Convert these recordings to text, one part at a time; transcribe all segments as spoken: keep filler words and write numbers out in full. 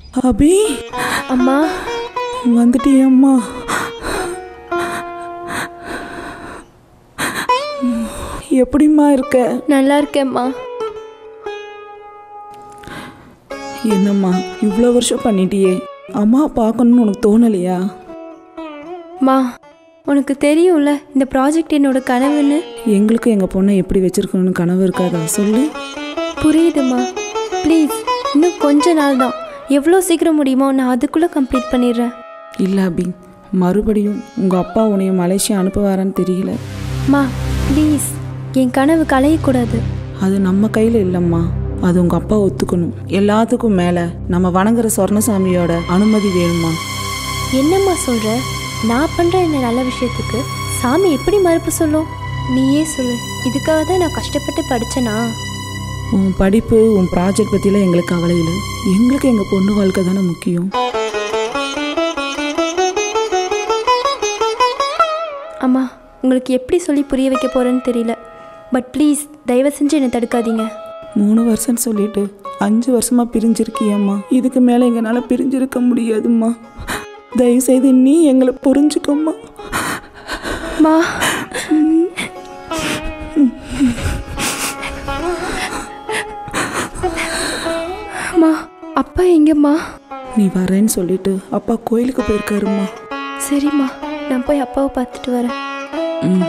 அபி அம்மா வந்துட்டியம்மா. எப்படிம்மா இருக்க? நல்லா இருக்கேம்மா. என்னம்மா இவ்வளோ வருஷம் பண்ணிட்டியே, அம்மா பார்க்கணுன்னு உனக்கு தோணலையா? மா உனக்கு தெரியும்ல இந்த ப்ராஜெக்ட் என்னோட கனவுன்னு. எங்களுக்கு எங்கள் பொண்ணை எப்படி வச்சிருக்கணும்னு கனவு இருக்காதா சொல்லு. புரியுதுமா, ப்ளீஸ் இன்னும் கொஞ்ச நாள் தான், எவ்வளோ சீக்கிரம் முடியுமோ நான் அதுக்குள்ளே கம்ப்ளீட் பண்ணிடுறேன். இல்லை அபி, மறுபடியும் உங்கள் அப்பா உன்னைய மலேசியா அனுப்புவாரான்னு தெரியல. மா ப்ளீஸ், என் கனவு கலையக்கூடாது. அது நம்ம கையில் இல்லைம்மா, அது உங்கள் அப்பா ஒத்துக்கணும். எல்லாத்துக்கும் மேலே நம்ம வணங்குற சொர்ணசாமியோட அனுமதி வேணுமா? என்னம்மா சொல்கிற? நான் பண்ணுற இந்த நல்ல விஷயத்துக்கு சாமி எப்படி மறுப்பு சொல்லும்? நீயே சொல்லு. இதுக்காக தான் நான் கஷ்டப்பட்டு படித்தேனா? உன் படிப்பு உன் ப்ராஜெக்ட் பற்றிலாம் எங்களுக்கு கவலை இல்லை, எங்களுக்கு எங்கள் பொண்ணு வாழ்க்கை தானே முக்கியம். அம்மா உங்களுக்கு எப்படி சொல்லி புரிய வைக்க போகிறேன்னு தெரியல, பட் ப்ளீஸ் தயவு செஞ்சு என்னை தடுக்காதீங்க. மூணு வருஷம் சொல்லிட்டு அஞ்சு வருஷமாக பிரிஞ்சிருக்கியம்மா, இதுக்கு மேலே எங்களால் பிரிஞ்சிருக்க முடியாதும்மா. தயவுசெய்து நீ எங்களை புரிஞ்சுக்கம்மா. மா அம்மா அப்பா எங்கம்மா? நீ வரேன்னு சொல்லிட்டு அப்பா கோயிலுக்கு போயிருக்காருமா. சரிம்மா, நான் போய் அப்பாவை பார்த்துட்டு வரேன். ம்.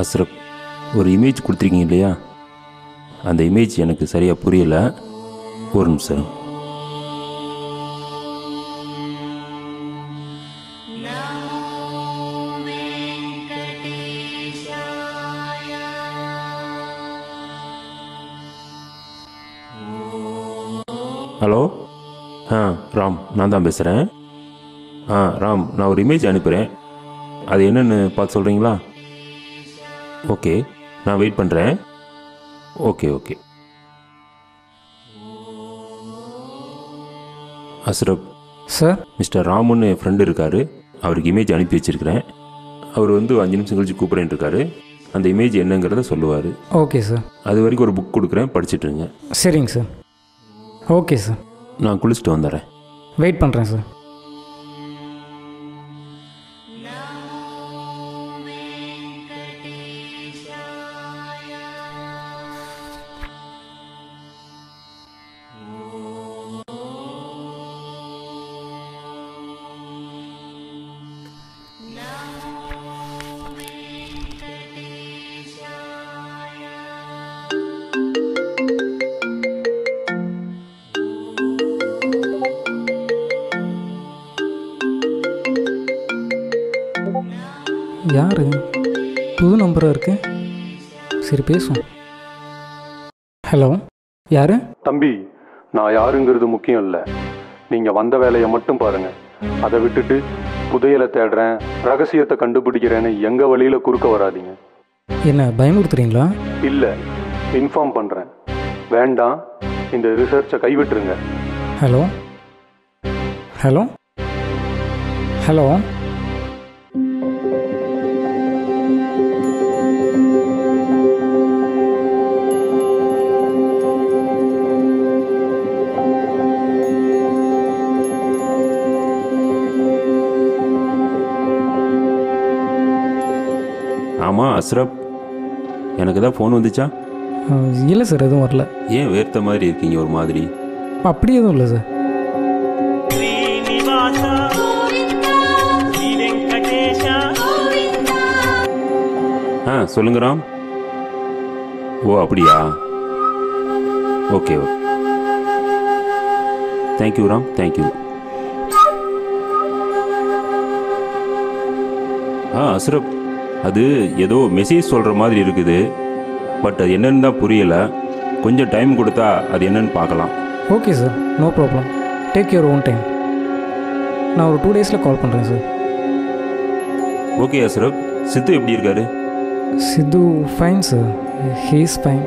அஸ்ரப், ஒரு இமேஜ் கொடுத்துருக்கீங்க இல்லையா, அந்த இமேஜ் எனக்கு சரியாக புரியலை. ஒரு நிமிஷம். ஹலோ, ஆ ராம், நான் தான் பேசுகிறேன். ஆ ராம், நான் ஒரு இமேஜ் அனுப்புகிறேன். அது என்னென்னு பார்த்து சொல்கிறீங்களா? ஓகே, நான் வெயிட் பண்ணுறேன். Okay okay. Ashraf sir, mister ராமுன்னு என் ஃப்ரெண்டு இருக்கார். அவருக்கு இமேஜ் அனுப்பி வச்சுருக்கிறேன். அவர் வந்து அஞ்சு நிமிஷம் கழிச்சு கூப்பிட்றேன் இருக்காரு. அந்த இமேஜ் என்னங்கிறத சொல்லுவார். Okay sir. அது வரைக்கும் ஒரு புக் கொடுக்குறேன், படிச்சுட்டுருங்க. சரிங்க சார். Okay sir. நான் குளிச்சுட்டு வந்துடுறேன். வெயிட் பண்ணுறேன் சார். யார்? புது நம்பராக இருக்கு. சரி பேசும். ஹலோ, யார்? தம்பி, நான் யாருங்கிறது முக்கியம் இல்லை. நீங்கள் வந்த வேலையை மட்டும் பாருங்கள். அதை விட்டுட்டு புதையலை தேடுறேன், ரகசியத்தை கண்டுபிடிக்கிறேன்னு எங்கள் வழியில் குறுக்க வராதிங்க. என்ன பயமுறுத்துறீங்களா? இல்லை, இன்ஃபார்ம் பண்ணுறேன். வேண்டாம், இந்த ரிசர்ச்சை கைவிட்டுருங்க. ஹலோ ஹலோ ஹலோ ஆமாம் அஸ்ரப், எனக்கு தான் ஃபோன் வந்துச்சா? இல்லை சார், எதுவும் வரல. ஏன் வேர்த்த மாதிரி இருக்கீங்க ஒரு மாதிரி? அப்படி எதுவும் இல்லை சார். ஆ சொல்லுங்க ராம். ஓ அப்படியா? Okay okay. Thank you Ram, thank you. ஆ அஸ்ரப், அது ஏதோ மெசேஜ் சொல்கிற மாதிரி இருக்குது. பட் அது என்னன்னு தான் புரியலை. கொஞ்சம் டைம் கொடுத்தா அது என்னன்னு பார்க்கலாம். Okay sir, no problem. Take your own time. நான் ஒரு டூ டேஸில் கால் பண்ணுறேன் சார். ஓகே அஸ்ரப், சித்து எப்படி இருக்காரு? Sidhu fine sir, he is fine.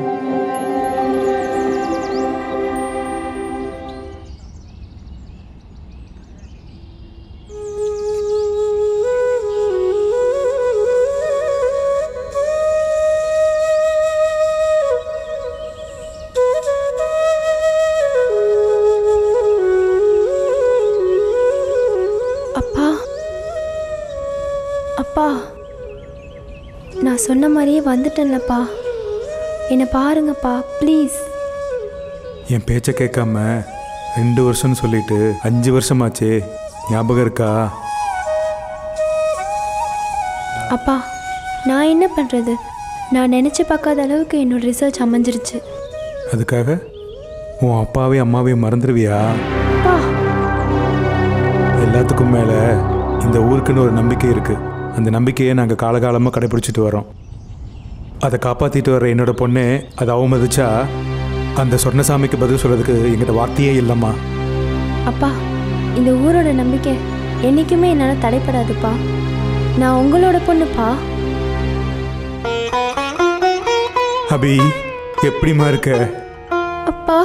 அப்பா, நான் சொன்ன மாதிரியே வந்துட்டேன்லப்பா. என்னை பாருங்கப்பா ப்ளீஸ். என் பேச்சை கேட்காம ரெண்டு வருஷம்னு சொல்லிட்டு அஞ்சு வருஷமாச்சே, ஞாபகம் இருக்கா? அப்பா, நான் என்ன பண்ணுறது? நான் நினச்சி பார்க்காத அளவுக்கு என்னோட ரிசர்ச் அமைஞ்சிருச்சு. அதுக்காக உன் அப்பாவையும் அம்மாவையும் மறந்துடுவியா? அப்பா, எல்லாத்துக்கும் மேலே இந்த ஊருக்குன்னு ஒரு நம்பிக்கை இருக்குது. அந்த நம்பிக்கையை நாங்கள் காலகாலமாக கடைப்பிடிச்சிட்டு வரோம். அதை காப்பாற்றிட்டு வர்ற என்னோட பொண்ணே அதை அவமதிச்சா அந்த சொர்ணசாமிக்கு பதில் சொல்கிறதுக்கு எங்கிட்ட வார்த்தையே இல்லைம்மா. அப்பா, இந்த ஊரோட நம்பிக்கை என்றைக்குமே என்னால் தடைப்படாதுப்பா. நான் உங்களோட பொண்ணுப்பா. அபி, எப்படிமா இருக்க? அப்பா,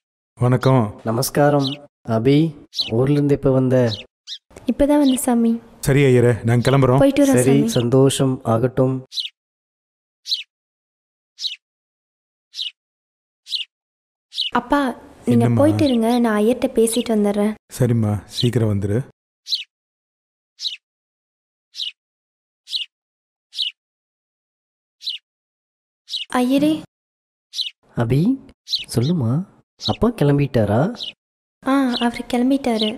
வணக்கம். நமஸ்காரம். அபி, ஊர்லேருந்து இப்போ வந்த? இப்போ தான் வந்து சாமி. சரி ஐயரே, நாங்கள் கிளம்புறோம். போயிட்டு வரோம் சரி, சாமி. சந்தோஷம் ஆகட்டும். அப்பா நீங்க என்னம்மா? போயிட்டு இருங்க, நான் ஐயர்கிட்ட பேசிட்டு வந்துடுறேன். சரிம்மா, சீக்கிரம் வந்துடு. ஐயரே. அபி, சொல்லுமா, அப்பா கிளம்பிட்டாரா? ஆ அவர் கிளம்பிட்டாரு.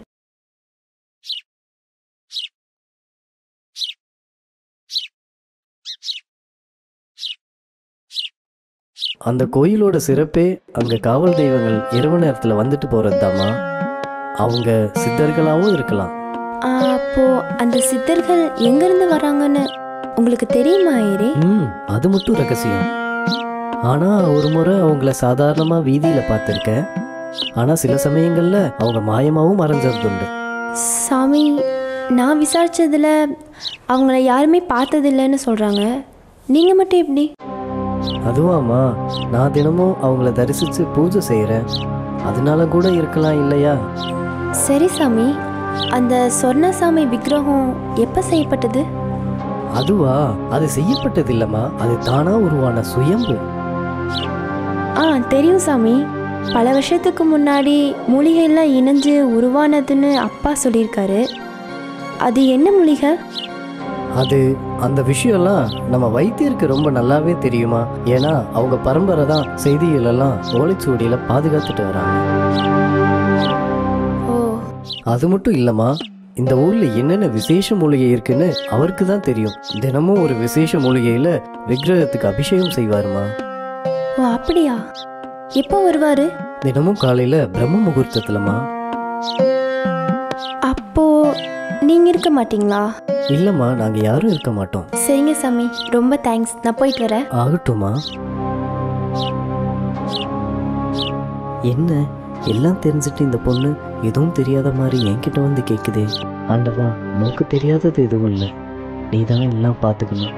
அந்த கோயிலோட சிறப்பே அங்கே காவல் தெய்வங்கள் இரவு நேரத்தில் வந்துட்டு போகிறது. அவங்க சித்தர்களாகவும் இருக்கலாம். ஆ, அப்போ அந்த சித்தர்கள் எங்கேருந்து வராங்கன்னு உங்களுக்கு தெரியுமா ஐயரே? ம் அது மட்டும் ரகசியம். ஆனால் ஒரு முறை அவங்கள சாதாரணமாக வீதியில் பார்த்துருக்கேன். ஆனால் சில சமயங்களில் அவங்க மாயமாகவும் மறைஞ்சதுண்டு. சாமி, நான் விசாரிச்சதுல அவங்கள யாருமே பார்த்ததில்லைன்னு சொல்கிறாங்க. நீங்கள் மட்டும் எப்படி? அதுவாம்மா, நான் தினமும் அவங்கள தரிசித்து பூஜை செய்கிறேன். அதனால கூட இருக்கலாம் இல்லையா? சரி சாமி, அந்த சொர்ணசாமி விக்கிரகம் எப்போ செய்யப்பட்டது? அதுவா, அது செய்யப்பட்டது இல்லைம்மா, அது தானா உருவான சுயம்பு. ஆ தெரியும் சாமி, பல வருஷத்துக்கு முன்னாடி மூலிகையெல்லாம் இணைஞ்சு உருவானதுன்னு அப்பா சொல்லியிருக்காரு. அது என்ன மூலிகை? அது அந்த விஷயம்லாம் நம்ம வைத்தியருக்கு ரொம்ப நல்லாவே தெரியுமா. ஏன்னா அவங்க பரம்பரை தான் செய்திகளெல்லாம் ஓலைச்சுவடியில் பாதுகாத்துட்டு வராங்க. ஓ, அது மட்டும் இல்லைம்மா, இந்த ஊரில் என்னென்ன விசேஷ மூலிகை இருக்குன்னு அவருக்கு தான் தெரியும். தினமும் ஒரு விசேஷ மூலிகையில் விக்கிரகத்துக்கு அபிஷேகம் செய்வாருமா. ஓ அப்படியா? எப்போ வருவார்? தினமும் காலையில் பிரம்ம முகூர்த்தத்துலம்மா. அப்போ நீங்கள் இருக்க மாட்டீங்களா? இல்லைம்மா, நாங்கள் யாரும் இருக்க மாட்டோம். சரிங்க சாமி, ரொம்ப தேங்க்ஸ். நான் போயிட்டு வரேன். ஆகட்டும்மா. என்ன எல்லாம் தெரிஞ்சுட்டு இந்த பொண்ணு எதுவும் தெரியாத மாதிரி என்கிட்ட வந்து கேட்குதே. ஆண்டவா, உனக்கு தெரியாதது எதுவும் இல்லை, நீ தான் எல்லாம் பார்த்துக்கணும்.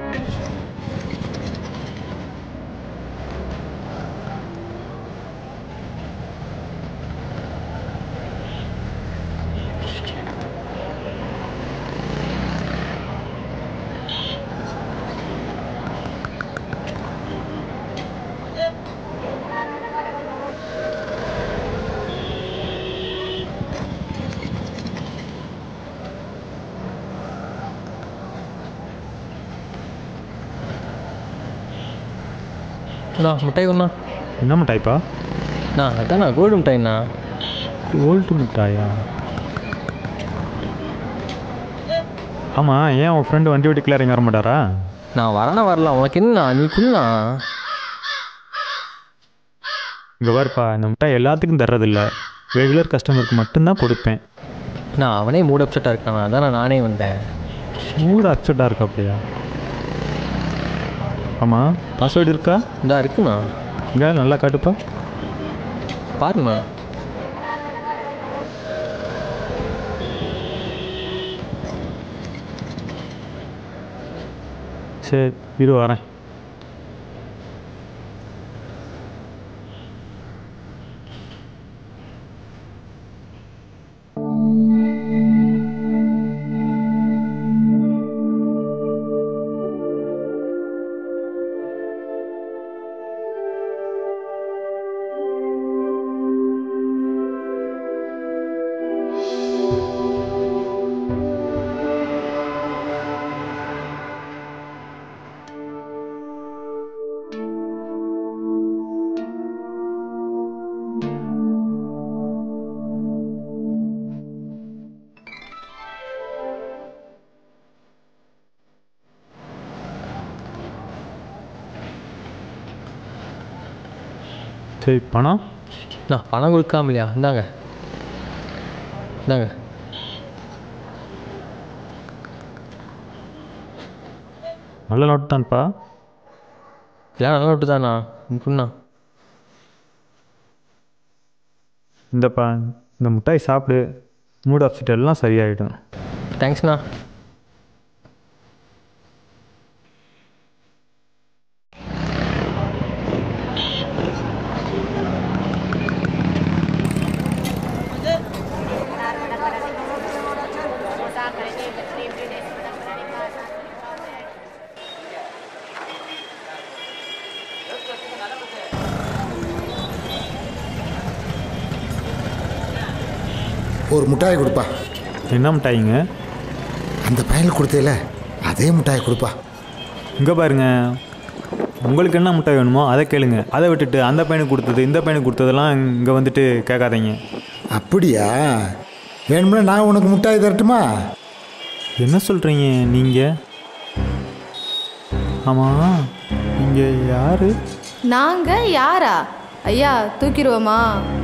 அண்ணா மிட்டாய் ஒன்றா. என்ன மிட்டாய்ப்பா? நான் அதாண்ணா கோல்டு மிட்டாய்ண்ணா. கோல்டு மிட்டாயா? ஆமாம், ஏன் உன் ஃப்ரெண்டு வண்டி ஓட்டி கிளறிங்க வர மாட்டாரா? நான் வரேண்ணா, வரலாம். உனக்கு என்னண்ணா, நீ குள்ளா. இங்கே பாருப்பா, இந்த மிட்டாய் எல்லாத்துக்கும் தர்றதில்ல, ரெகுலர் கஸ்டமருக்கு மட்டும்தான் கொடுப்பேன். நான் அவனே மூட் அப்செட்டாக இருக்காண்ணா, அதான் நானே வந்தேன். மூடு அப்செட்டாக இருக்கா? அப்படியா? ஆமாம், பாஸ்வேர்டு இருக்கா? இந்தா இருக்குண்ணா. இங்கே நல்லா காட்டுப்பா. பாருண்ணா. சரி, இரு வரேன். சரி, பணம்? நான் பணம் கொடுக்காமலையா? இந்தாங்க இந்தாங்க. நல்ல நோட்டு தான்ப்பா. எல்லாம் நல்ல நோட்டு தானா? புண்ணா. இந்தப்பா, இந்த மிட்டாய் சாப்பிடு, மூட் அப்செட் எல்லாம் சரியாயிடும். தேங்க்ஸ்ண்ணா. ஒரு மிட்டாய் கொடுப்பா. என்ன மிட்டாய்ங்க? அந்த பையனுக்கு கொடுத்தேல அதே மிட்டாய் கொடுப்பா. இங்கே பாருங்க, உங்களுக்கு என்ன மிட்டாய் வேணுமோ அதை கேளுங்க. அதை விட்டுட்டு அந்த பையனுக்கு கொடுத்தது இந்த பையனுக்கு கொடுத்ததெல்லாம் இங்கே வந்துட்டு கேட்காதீங்க. அப்படியா? வேணும்னா நான் உனக்கு மிட்டாய் தரட்டுமா? என்ன சொல்கிறீங்க நீங்கள்? ஆமாம், நீங்கள் யார்? நாங்கள் யாரா? ஐயா தூக்கிடுவோமா?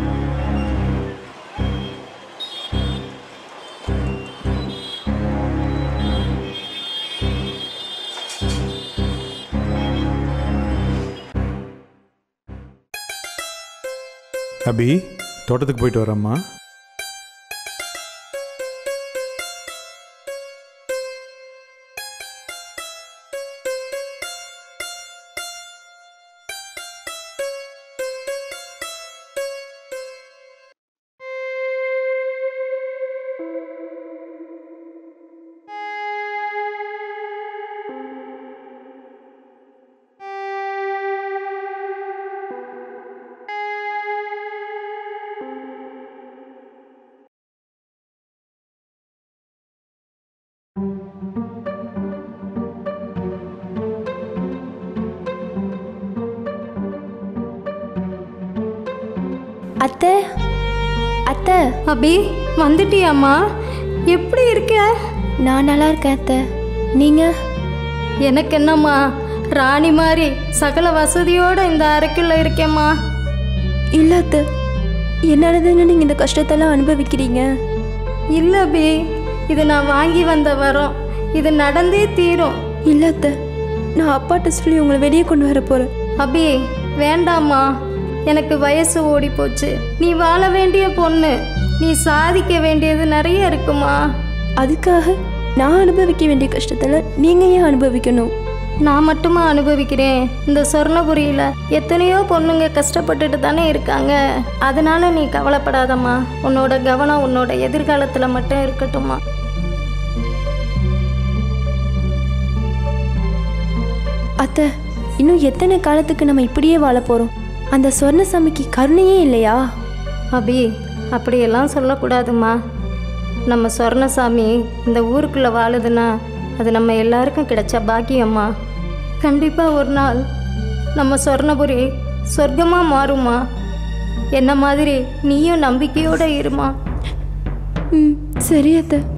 அபி, தோட்டத்துக்கு போயிட்டு வரேம்மா. அத்தை, அத்தை. அபி, வந்துட்டியாம்மா? எப்படி இருக்க? நான் நல்லா இருக்கேன் அத்தை. நீங்கள்? எனக்கு என்னம்மா, ராணி மாதிரி சகல வசதியோடு இந்த அறைக்குள்ளே இருக்கேம்மா. இல்லை அத்தை, என்னாலதானே நீங்கள் இந்த கஷ்டத்தெல்லாம் அனுபவிக்கிறீங்க? இல்லை அபி, இது நான் வாங்கி வந்த வரோம். இது நடந்தே தீரும். இல்லை அத்தை, நான் அப்பாட்ட சொல்லி உங்களை வெளியே கொண்டு வர போகிறேன். அபி வேண்டாம்மா, எனக்கு வயசு ஓடி போச்சு. நீ வாழ வேண்டிய பொண்ணு, நீ சாதிக்க வேண்டியது நிறைய இருக்குமா. அதுக்காக நான் அனுபவிக்க வேண்டிய கஷ்டத்தில் நீங்கள் ஏன் அனுபவிக்கணும்? நான் மட்டுமா அனுபவிக்கிறேன்? இந்த சொர்ணபுரியில் எத்தனையோ பொண்ணுங்க கஷ்டப்பட்டுட்டு தானே இருக்காங்க. அதனால நீ கவலைப்படாதம்மா. உன்னோட கவனம் உன்னோட எதிர்காலத்தில் மட்டும் இருக்கட்டும்மா. அத்தை, இன்னும் எத்தனை காலத்துக்கு நம்ம இப்படியே வாழ போகிறோம்? அந்த சொர்ணசாமிக்கு கருணையே இல்லையா? அபி, அப்படியெல்லாம் சொல்லக்கூடாதும்மா. நம்ம சொர்ணசாமி இந்த ஊருக்குள்ளே வாழுதுன்னா அது நம்ம எல்லாருக்கும் கிடைச்ச பாக்கியம்மா. கண்டிப்பாக ஒரு நாள் நம்ம சொர்ணபுரி சொர்க்கமாக மாறுமா. என்ன மாதிரி நீயும் நம்பிக்கையோடு இருமா. ம், சரி அத்தை.